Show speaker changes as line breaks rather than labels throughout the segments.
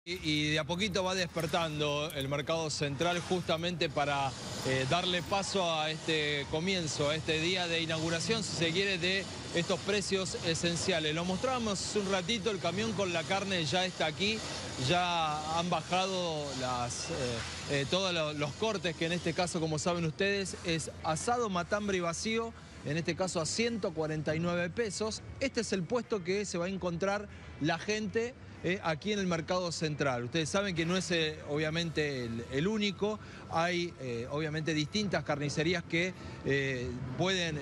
Y de a poquito va despertando el mercado central justamente para darle paso a este comienzo, a este día de inauguración, si se quiere, de estos precios esenciales. Lo mostrábamos un ratito, el camión con la carne ya está aquí, ya han bajado todos los cortes, que en este caso, como saben ustedes, es asado, matambre y vacío, en este caso a 149 pesos. Este es el puesto que se va a encontrar la gente aquí en el mercado central. Ustedes saben que no es obviamente el único, hay obviamente distintas carnicerías que pueden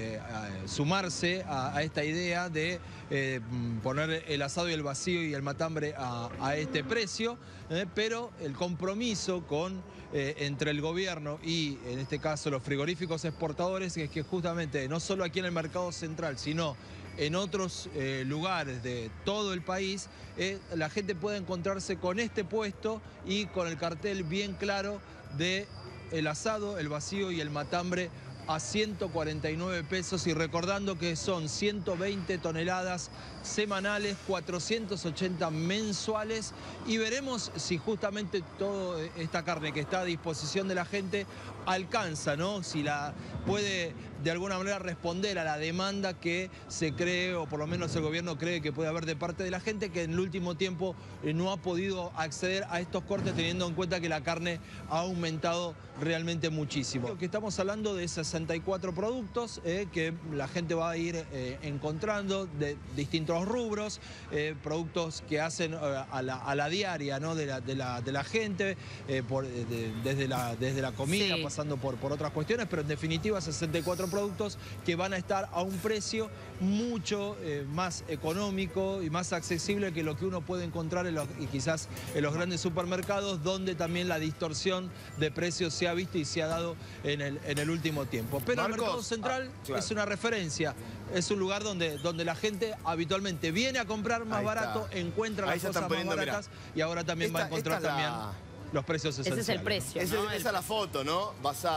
sumarse a esta idea de poner el asado y el vacío y el matambre a este precio, pero el compromiso entre el gobierno y en este caso los frigoríficos exportadores es que justamente no solo aquí en el mercado central, sino en otros lugares de todo el país, la gente puede encontrarse con este puesto y con el cartel bien claro de el asado, el vacío y el matambre a 149 pesos, y recordando que son 120 toneladas semanales, 480 mensuales, y veremos si justamente toda esta carne que está a disposición de la gente alcanza, ¿no? Si la puede de alguna manera responder a la demanda que se cree, o por lo menos el gobierno cree que puede haber de parte de la gente, que en el último tiempo no ha podido acceder a estos cortes, teniendo en cuenta que la carne ha aumentado realmente muchísimo. Que estamos hablando de 64 productos que la gente va a ir encontrando de distintos rubros, productos que hacen a la diaria, ¿no? de la gente, desde la comida, sí, pasando por otras cuestiones, pero en definitiva 64 productos que van a estar a un precio mucho más económico y más accesible que lo que uno puede encontrar y quizás en los grandes supermercados, donde también la distorsión de precios se ha visto y se ha dado en el último tiempo. Pero Marcos, el mercado central claro, es una referencia, es un lugar donde la gente habitualmente viene a comprar más barato, encuentra las cosas más baratas, y ahora también va a encontrar también los precios esenciales.
Ese es el precio, ¿no?
Esa es la foto, ¿no?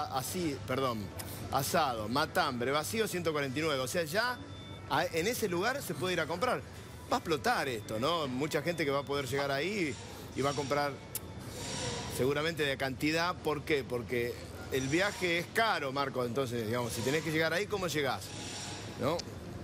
Asado, matambre, vacío, 149. O sea, ya en ese lugar se puede ir a comprar. Va a explotar esto, ¿no? Mucha gente que va a poder llegar ahí y va a comprar seguramente de cantidad. ¿Por qué? Porque el viaje es caro, Marco. Entonces, digamos, si tenés que llegar ahí, ¿cómo llegás? ¿No?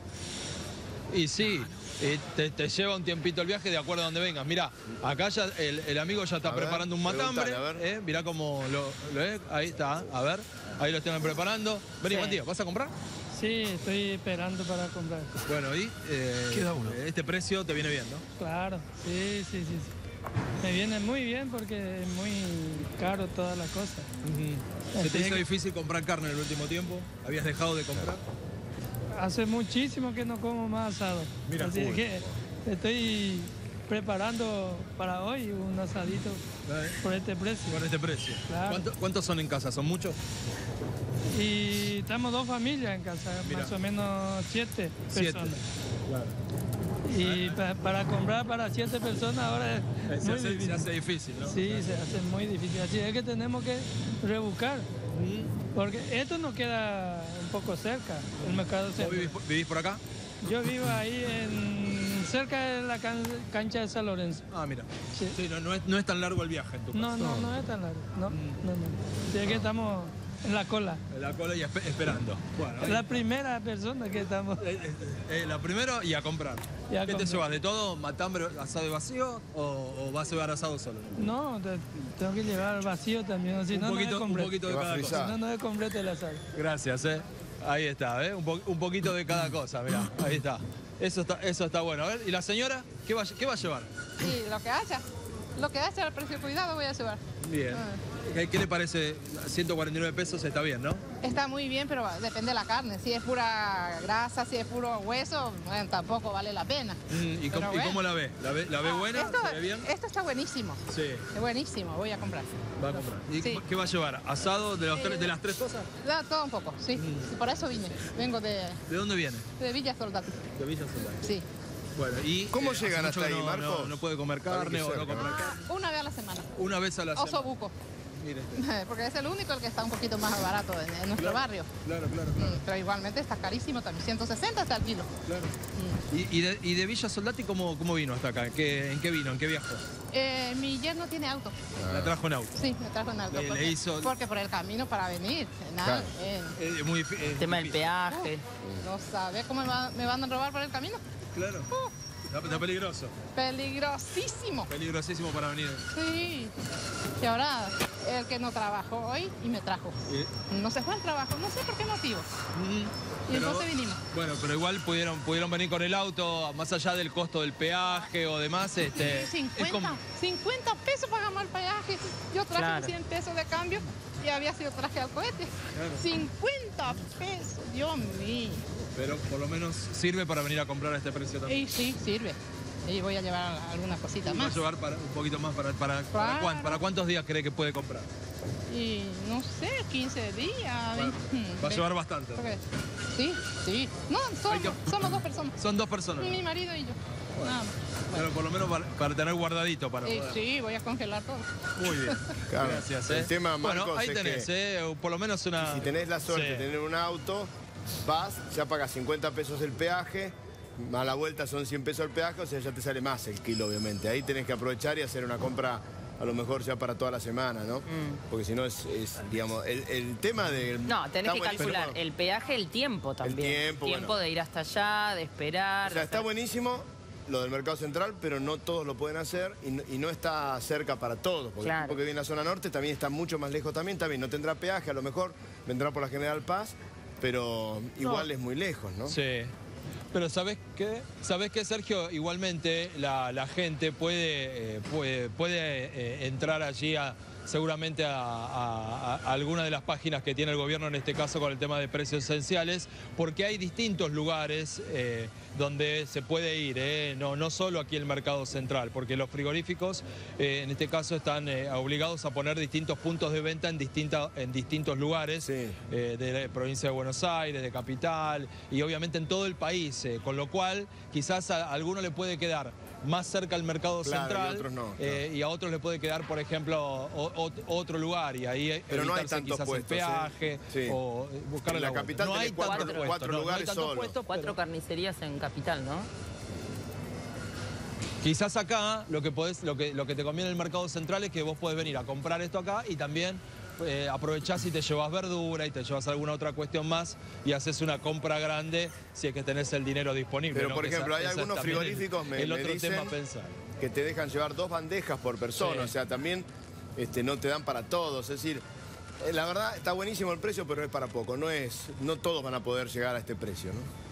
Y sí, te lleva un tiempito el viaje de acuerdo a donde vengas. Mirá, acá ya el amigo ya está preparando un matambre. Mirá cómo lo es. Ahí está, a ver. Ahí lo están preparando. Vení, sí. Matías, ¿vas a comprar?
Sí, estoy esperando para comprar.
Bueno, y
queda uno.
Este precio te viene bien, ¿no?
Claro, sí. Me viene muy bien porque es muy caro todas las cosas.
¿Se te hizo difícil comprar carne en el último tiempo? ¿Habías dejado de comprar?
Hace muchísimo que no como más asado.
Mira,
así que estoy preparando para hoy un asadito por este precio.
Por este precio.
Claro.
¿Cuántos son en casa? ¿Son muchos?
Y estamos 2 familias en casa, más o menos 7 personas.
Claro.
Y para comprar para 7 personas ahora es muy difícil.
Se hace difícil, ¿no?
Sí, se hace muy difícil. Así es que tenemos que rebuscar. Porque esto nos queda un poco cerca, el mercado central.
¿Vos vivís por acá?
Yo vivo ahí cerca de la cancha de San Lorenzo.
Ah, mira.
Sí.
Sí, no es tan largo el viaje en tu caso.
No es tan largo. No. Así que estamos en la cola.
En la cola y esperando. Bueno,
la primera persona que estamos.
La primera y a comprar. ¿Qué te llevas? ¿De todo? ¿Matambre, asado y vacío? ¿O vas a llevar asado solo?
No, tengo que llevar vacío también. Si no,
un poquito de cada cosa.
Si no es completo el asado.
Gracias, Ahí está, un poquito de cada cosa, mirá, ahí está. Eso está bueno. A ver, ¿y la señora qué va a llevar?
Sí, lo que haya al precio cuidado voy a llevar.
Bien. ¿Qué le parece? 149 pesos está bien, ¿no?
Está muy bien, pero depende de la carne. Si es pura grasa, si es puro hueso, bueno, tampoco vale la pena.
¿Y cómo la ve? ¿La ve buena? ¿Se ve bien?
Esto está buenísimo.
Sí.
Es buenísimo, voy a comprar.
Va a comprar. ¿Y
sí,
qué va a llevar? ¿Asado de las 3 cosas?
Todo un poco, sí. Por eso vine. Vengo de...
¿De dónde viene?
De Villa Soldati.
De Villa Soldati.
Sí.
Bueno, ¿y
cómo llegan hasta ahí, Marco?
No puede comer carne o no comer carne.
Una vez a la semana.
Una vez a la semana.
Osobuco.
mire.
Porque es el único el que está un poquito más barato en nuestro barrio.
Claro.
Pero igualmente está carísimo también, 160 está el kilo.
Claro. ¿Y de Villa Soldati cómo vino hasta acá? ¿En qué vino? ¿En qué viajó?
Mi yerno tiene auto.
¿La trajo en auto?
Sí, me trajo en auto. Porque por el camino para venir. Nada,
El
tema del peaje.
No sabe cómo me van a robar por el camino.
Claro. Está peligroso.
Peligrosísimo.
Peligrosísimo para venir.
Sí. Y ahora el que no trabajó hoy y me trajo. No se fue al trabajo, no sé por qué motivo. Y entonces vinimos.
Bueno, pero igual pudieron venir con el auto, más allá del costo del peaje o demás.
50 pesos pagamos el peaje. Yo traje 100 pesos de cambio y había sido traje al cohete. Claro. 50 pesos, Dios mío.
Pero por lo menos sirve para venir a comprar a este precio también.
Sí, sirve. Y voy a llevar algunas cositas más.
¿Va a llevar un poquito más para cuántos días cree que puede comprar?
Y no sé, 15 días.
Bueno, va a llevar bastante.
Sí. No, somos 2 personas.
Son 2 personas.
Mi marido y yo.
Bueno. Nada más. Pero por lo menos para tener guardadito para poder.
Sí, voy a congelar todo.
Muy bien.
Claro.
Gracias.
El tema, Marcos,
bueno, ahí tenés, por lo menos una...
Si tenés la suerte de tener un auto, vas, ya pagas 50 pesos el peaje, a la vuelta son 100 pesos el peaje, o sea, ya te sale más el kilo, obviamente. Ahí tenés que aprovechar y hacer una compra a lo mejor ya para toda la semana, ¿no? Porque si no es digamos, el tema del...
No, tenés que calcular el peaje, el tiempo también. El tiempo de ir hasta allá, de esperar.
O sea, está buenísimo lo del Mercado Central, pero no todos lo pueden hacer y no está cerca para todos. Porque el tipo que viene a la zona norte también está mucho más lejos también no tendrá peaje, a lo mejor vendrá por la General Paz, pero igual es muy lejos, ¿no?
Sí. Pero ¿sabés qué? ¿Sabés qué, Sergio? Igualmente la gente puede entrar allí seguramente a alguna de las páginas que tiene el gobierno, en este caso con el tema de precios esenciales, porque hay distintos lugares donde se puede ir, no solo aquí el Mercado Central, porque los frigoríficos en este caso están obligados a poner distintos puntos de venta en distintos lugares de la provincia de Buenos Aires, de Capital y obviamente en todo el país, con lo cual quizás a alguno le puede quedar más cerca al Mercado Central
y, otros no,
y a otros le puede quedar, por ejemplo, otro lugar y ahí
pero no hay tantos
quizás
puestos,
el peaje o buscarle
en la capital
no hay
cuatro lugares solo.
4 carnicerías en Capital, ¿no?
Quizás acá lo que te conviene en el Mercado Central es que vos podés venir a comprar esto acá y también aprovechás y te llevas verdura y te llevas alguna otra cuestión más y haces una compra grande si es que tenés el dinero disponible.
Pero por ejemplo, hay algunos frigoríficos me dicen que te dejan llevar 2 bandejas por persona, o sea, también no te dan para todos, es decir, la verdad está buenísimo el precio, pero es para poco, no todos van a poder llegar a este precio, ¿no?